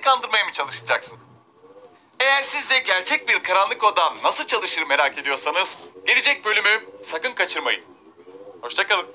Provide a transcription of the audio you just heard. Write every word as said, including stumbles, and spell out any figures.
kandırmaya mı çalışacaksın? Eğer siz de gerçek bir karanlık oda nasıl çalışır merak ediyorsanız gelecek bölümü sakın kaçırmayın. Hoşçakalın.